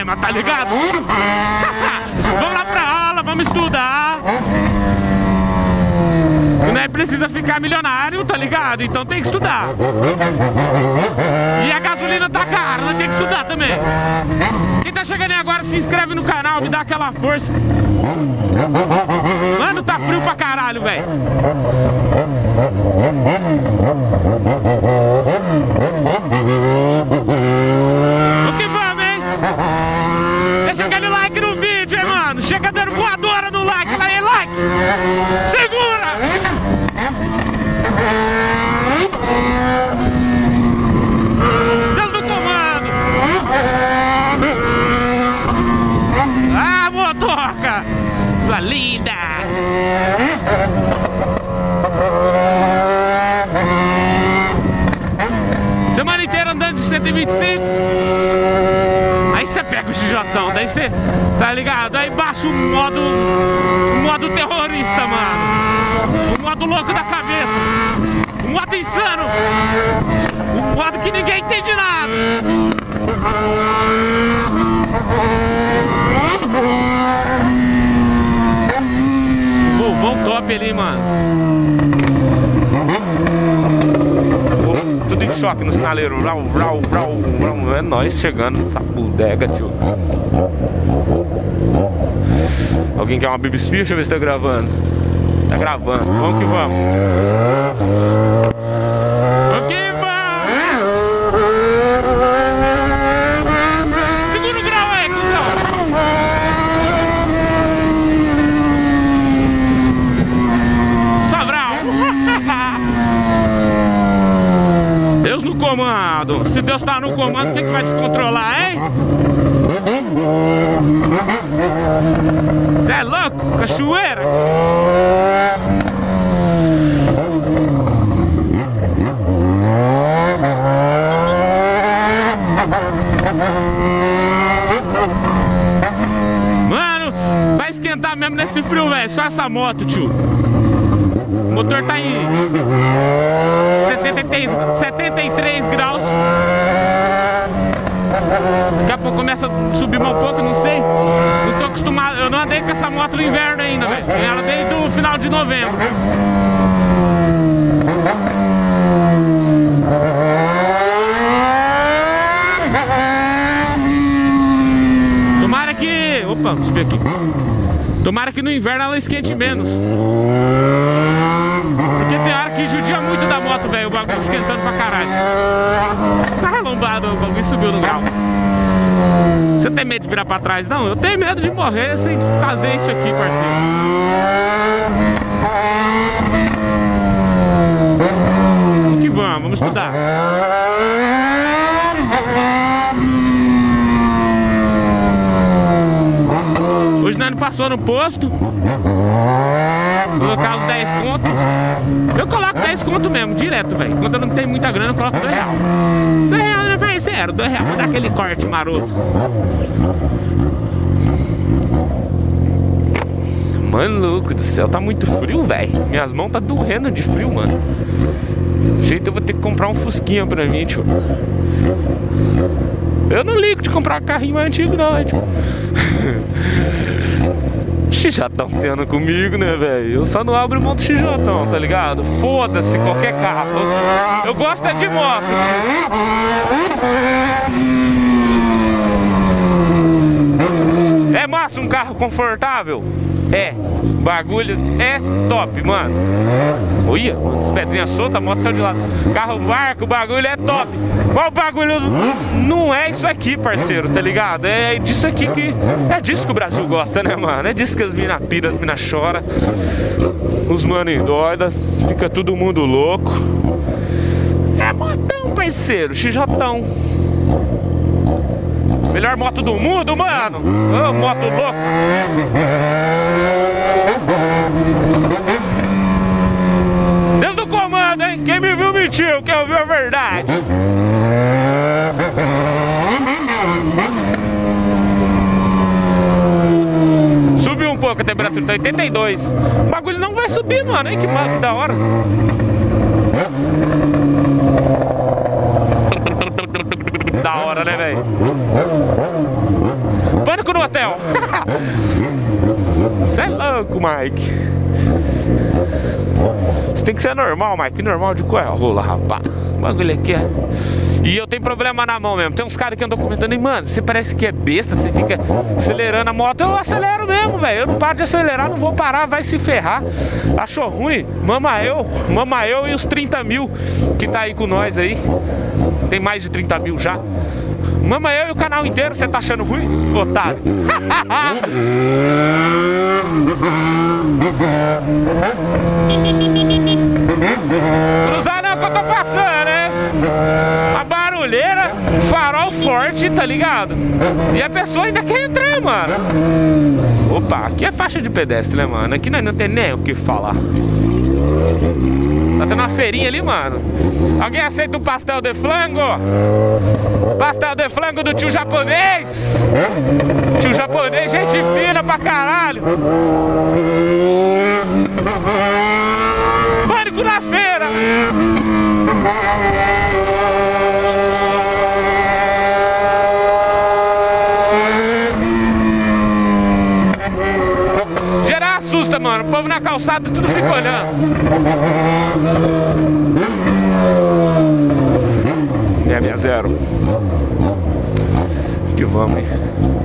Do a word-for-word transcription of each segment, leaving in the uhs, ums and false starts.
problema, tá ligado? Vamos lá pra aula, vamos estudar. Não é precisa ficar milionário, tá ligado? Então tem que estudar. E a gasolina tá cara, nós tem que estudar também. Quem tá chegando aí agora, se inscreve no canal, me dá aquela força. Mano, tá frio pra caralho, velho. O que vamos, hein? Deixa aquele like no vídeo, hein, mano. Chega dando voadora no like, fala aí, like. Segura! Deus no comando! Ah, motoca! Sua linda! Semana inteira andando de cento e vinte e cinco. Aí você pega o X J, daí você, tá ligado? Aí baixa o modo, o modo terrorista, mano. O modo louco da cabeça. O modo insano. O modo que ninguém entende nada. Pô, vão top ali, mano. Tudo em choque no sinaleiro. Rau, rau, rau, rau. É nós chegando nessa bodega, tio. Alguém quer uma bibisfia? Deixa eu ver se tá gravando. Tá gravando. Vamos que vamos. Vamos que vamos. Segura o grau aí, cuzão. Sobral. Deus no comando. Se Deus tá no comando, quem que vai descontrolar, hein? Cê é louco? Cachoeira? Mano, vai esquentar mesmo nesse frio, velho. Só essa moto, tio. O motor tá em setenta e três graus. Daqui a pouco começa a subir mais um pouco, não sei. Não tô acostumado, eu não andei com essa moto no inverno ainda, velho. Ela desde o final de novembro. Tomara que... Opa, deixa eu ver aqui. Tomara que no inverno ela esquente menos. Porque tem hora que judia muito da moto, velho. O bagulho esquentando pra caralho. Tá lombado, o bagulho subiu no grau. Você tem medo de virar pra trás? Não, eu tenho medo de morrer sem fazer isso aqui, parceiro. Vamos que vamos, vamos estudar. Hoje nós não passou no posto. Colocar os dez contos. Eu coloco dez contos mesmo, direto, velho. Quando eu não tenho muita grana, eu coloco dois reais. dois reais, meu parceiro, dois reais. Vou dar aquele corte maroto. Mano, louco do céu, tá muito frio, velho. Minhas mãos tá doendo de frio, mano. De jeito eu vou ter que comprar um fusquinha pra mim, tio. Eu não ligo de comprar um carrinho mais antigo, não, tio. X J tendo comigo, né, velho? Eu só não abro mão do X J, tá ligado? Foda-se qualquer carro. Eu, eu gosto é de moto. É massa um carro confortável? É. O bagulho é top, mano. Olha, as pedrinhas soltas, a moto saiu de lado. Carro barco, o bagulho é top. Mas o bagulho não é isso aqui, parceiro, tá ligado? É disso aqui que... É disso que o Brasil gosta, né, mano? É disso que as minas piram, as minas choram. Os mano endoida. Fica todo mundo louco. É motão, parceiro, X J. Melhor moto do mundo, mano. Ô, moto louco. Deus do comando, hein? Quem me viu mentiu, quem ouviu a verdade. Subiu um pouco a temperatura, tá oitenta e dois. O bagulho não vai subir, mano, hein? Que, que da hora. Da hora, né, velho? motel. Você é louco, Mike. Você tem que ser normal, Mike. Normal de qual é a rola, rapaz? O bagulho aqui é... E eu tenho problema na mão mesmo. Tem uns caras que andam comentando e, mano, você parece que é besta, você fica acelerando a moto. Eu acelero mesmo, velho. Eu não paro de acelerar, não vou parar, vai se ferrar. Achou ruim? Mama eu, mama eu e os trinta mil que tá aí com nós aí. Tem mais de trinta mil já. Mama eu e o canal inteiro, você tá achando ruim? Otário. Cruzar não que eu tô passando, né? A barulheira, farol forte, tá ligado? E a pessoa ainda quer entrar, mano. Opa, aqui é faixa de pedestre, né, mano? Aqui não, não tem nem o que falar. Tá tendo uma feirinha ali, mano. Alguém aceita um pastel de flango? Pastel de flango do tio japonês. Tio japonês, gente fina pra caralho. Pânico na feira. Geral assusta, mano. O povo na calçada tudo fica olhando. É minha zero. Que vamos, hein?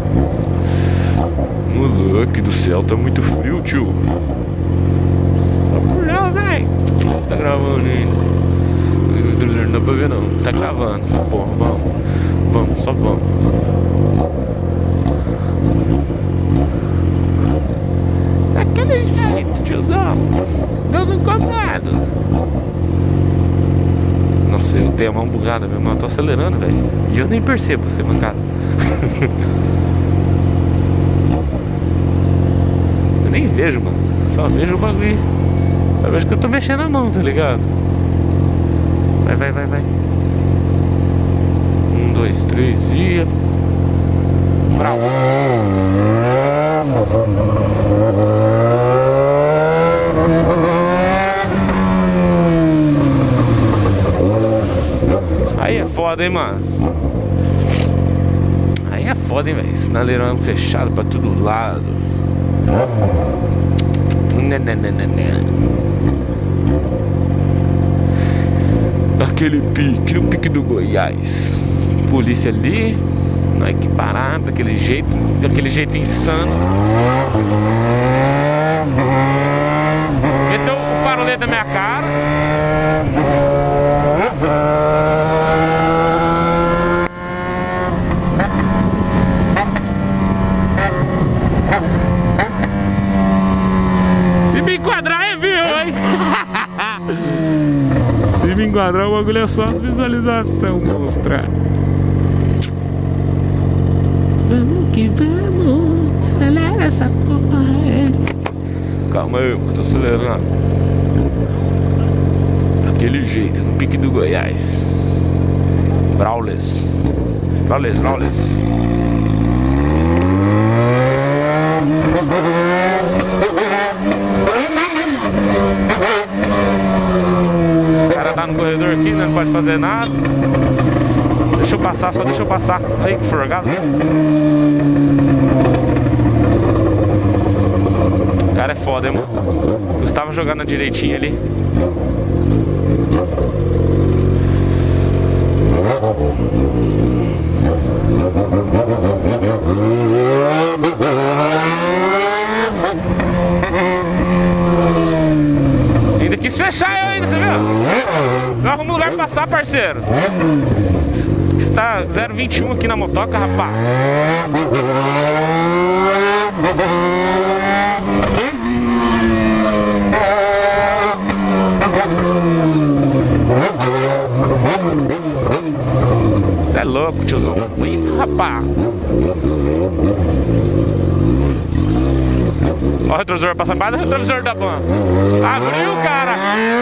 Moleque do céu, tá muito frio, tio. Por Deus, hein? Você tá gravando ainda? Não dá pra ver não. Tá gravando essa porra. Vamos. Vamos, só vamos. Daquele jeito, tiozão. Deus não comado. Nossa, eu tenho a mão bugada, meu irmão. Eu tô acelerando, velho. E eu nem percebo ser mancada. Eu nem vejo, mano. Só vejo o bagulho. Eu vejo que eu tô mexendo a mão, tá ligado? Vai, vai, vai, vai. Um, dois, três e... Brau. Aí é foda, hein, mano. Aí é foda, hein, velho. Sinaleirão fechado pra todo lado. Né, né, né, né, né. Aquele pique, no pique do Goiás. Polícia ali. Não é que parar daquele jeito. Daquele jeito insano. Meteu o farolete na minha cara. Se me enquadrar é viu, hein? Se me enquadrar o bagulho é só as visualizações mostrar. Vamos que vamos, acelera essa porra aí. Calma aí, eu tô acelerando. Aquele jeito, no pique do Goiás. Brawless. Brawless, Brawless. O cara tá no corredor aqui, né? Não pode fazer nada. Deixa eu passar, só deixa eu passar. Aí que forgado. O cara é foda, hein, mano. Gustavo jogando direitinho ali. Ainda quis fechar eu ainda, você viu? Não arruma lugar pra passar, parceiro. Está zero vinte e um aqui na motoca, rapaz. Você é louco, tiozão. Ih, rapaz. Ó o retrovisor passando mais do retrovisor da van. Abriu, cara.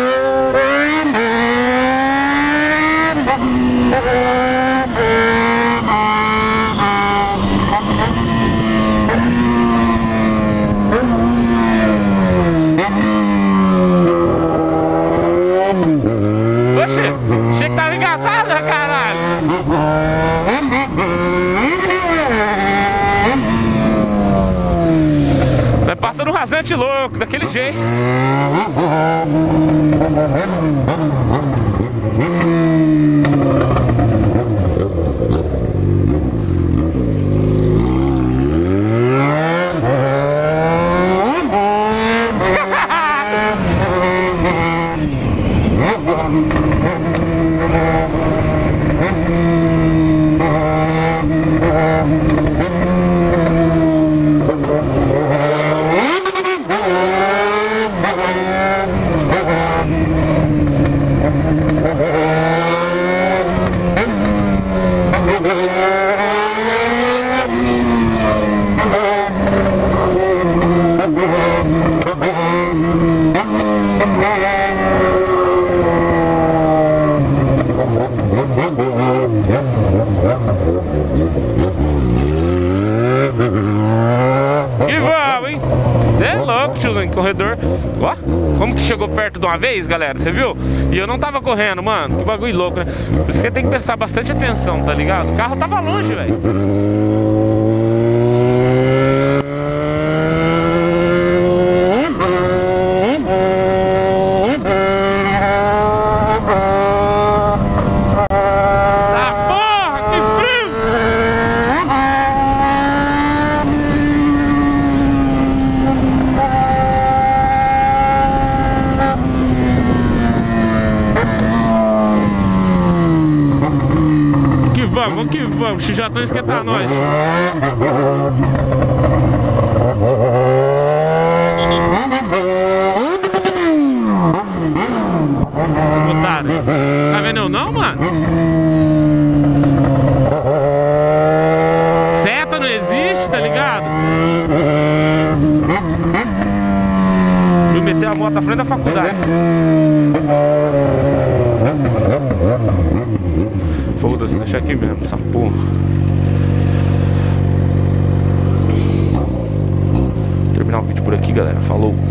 Oxe, achei que tava engatada, caralho. Vai passando um rasante louco, daquele jeito. Que vamos, hein? Você é louco, tiozinho, corredor. Ó, como que chegou perto de uma vez, galera, você viu? E eu não tava correndo, mano, que bagulho louco, né? Por isso você tem que prestar bastante atenção, tá ligado? O carro tava longe, velho. Vamos que vamos, Xijatão esquentar nós. Otário, tá vendo eu não, mano? Seta não existe, tá ligado? Vou meter a moto na frente da faculdade. Foda-se, deixa aqui mesmo, essa porra. Terminar o vídeo por aqui, galera. Falou.